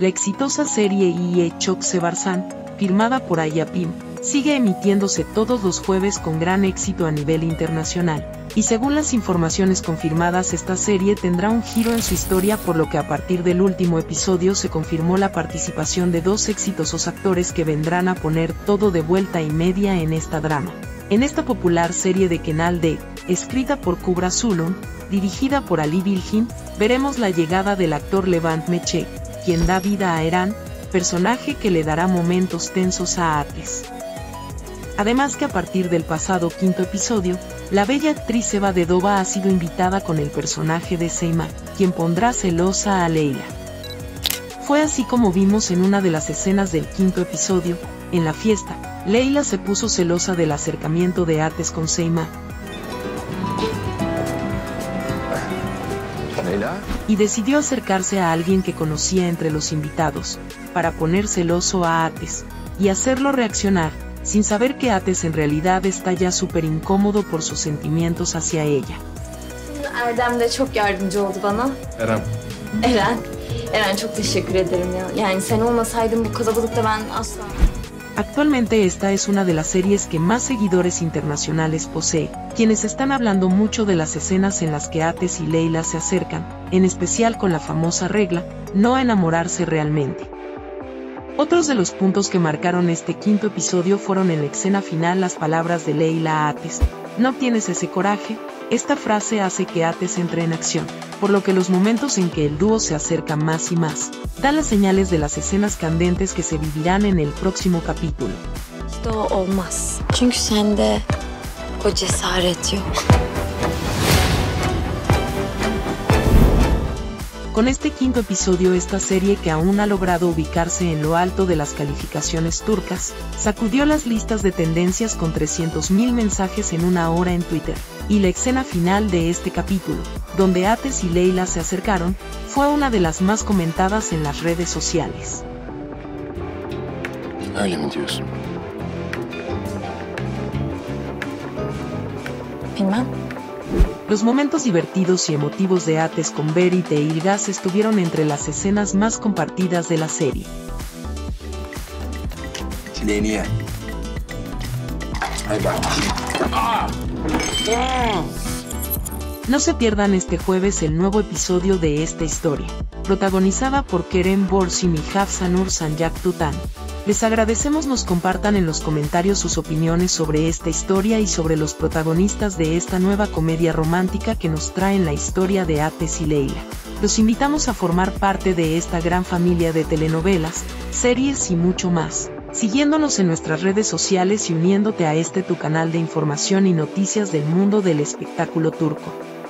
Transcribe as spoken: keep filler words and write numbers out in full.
La exitosa serie I E Çok Seversen, firmada por Ayapim, sigue emitiéndose todos los jueves con gran éxito a nivel internacional, y según las informaciones confirmadas esta serie tendrá un giro en su historia, por lo que a partir del último episodio se confirmó la participación de dos exitosos actores que vendrán a poner todo de vuelta y media en esta drama. En esta popular serie de Canal D, escrita por Kubra Zulun, dirigida por Ali Bilgin, veremos la llegada del actor Levant Meche, quien da vida a Eren, personaje que le dará momentos tensos a Ates. Además que a partir del pasado quinto episodio, la bella actriz Eva Dedova ha sido invitada con el personaje de Seima, quien pondrá celosa a Leila. Fue así como vimos en una de las escenas del quinto episodio, en la fiesta, Leila se puso celosa del acercamiento de Ates con Seima, y decidió acercarse a alguien que conocía entre los invitados, para poner celoso a Ates, y hacerlo reaccionar, sin saber que Ates en realidad está ya súper incómodo por sus sentimientos hacia ella. Erdem de çok yardımcı oldu bana. Eren. Eren. Eren çok teşekkür ederim ya. Yani sen olmasaydın bu kalabalıkta ben asla... Actualmente esta es una de las series que más seguidores internacionales posee, quienes están hablando mucho de las escenas en las que Ates y Leila se acercan, en especial con la famosa regla, no enamorarse realmente. Otros de los puntos que marcaron este quinto episodio fueron en la escena final las palabras de Leila a Ates: "No tienes ese coraje". Esta frase hace que Ates entre en acción, por lo que los momentos en que el dúo se acerca más y más, dan las señales de las escenas candentes que se vivirán en el próximo capítulo. İşte o olmaz. Çünkü sende o cesaret yok. Con este quinto episodio, esta serie, que aún ha logrado ubicarse en lo alto de las calificaciones turcas, sacudió las listas de tendencias con trescientos mil mensajes en una hora en Twitter, y la escena final de este capítulo, donde Ates y Leila se acercaron, fue una de las más comentadas en las redes sociales. Öyle mi diyorsun? Bilmem. Los momentos divertidos y emotivos de Ates con Berit e Ilgaz estuvieron entre las escenas más compartidas de la serie. Çileğini ye. Ay bak. No se pierdan este jueves el nuevo episodio de esta historia, protagonizada por Kerem Bürsin y Hafsanur Sanjak Tutan. Les agradecemos nos compartan en los comentarios sus opiniones sobre esta historia y sobre los protagonistas de esta nueva comedia romántica que nos traen la historia de Ates y Leila. Los invitamos a formar parte de esta gran familia de telenovelas, series y mucho más, siguiéndonos en nuestras redes sociales y uniéndote a este tu canal de información y noticias del mundo del espectáculo turco.